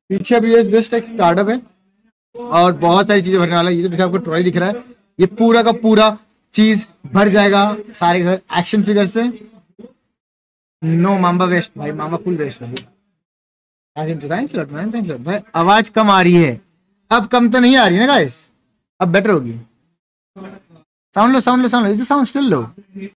पीछे भी ये जस्ट एक स्टार्टअप है और बहुत सारी चीजें भरने वाला है। ये जो पीछे आपको ट्रॉली दिख रहा है, ये पूरा का पूरा चीज भर जाएगा सारे के सारे एक्शन फिगर से। नो मामा वेस्ट भाई, मामा फुल वेस्ट भाई। Thanks lot man, thanks lot भाई। आवाज कम आ रही है, अब कम तो नहीं आ रही ना गाइस, अब बेटर होगी। Sound low, sound low, sound low, sound still लो।